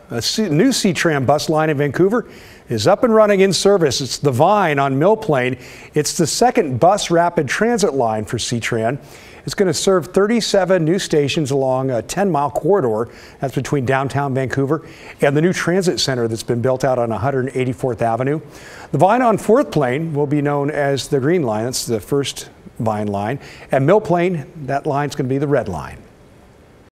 new C-TRAN bus line in Vancouver is up and running in service. It's the Vine on Mill Plain. It's the second bus rapid transit line for C-TRAN. It's going to serve 37 new stations along a 10-mile corridor. That's between downtown Vancouver and the new transit center that's been built out on 184th Avenue. The Vine on Fourth Plain will be known as the Green Line. That's the first Vine line. And Mill Plain, that line's going to be the Red Line.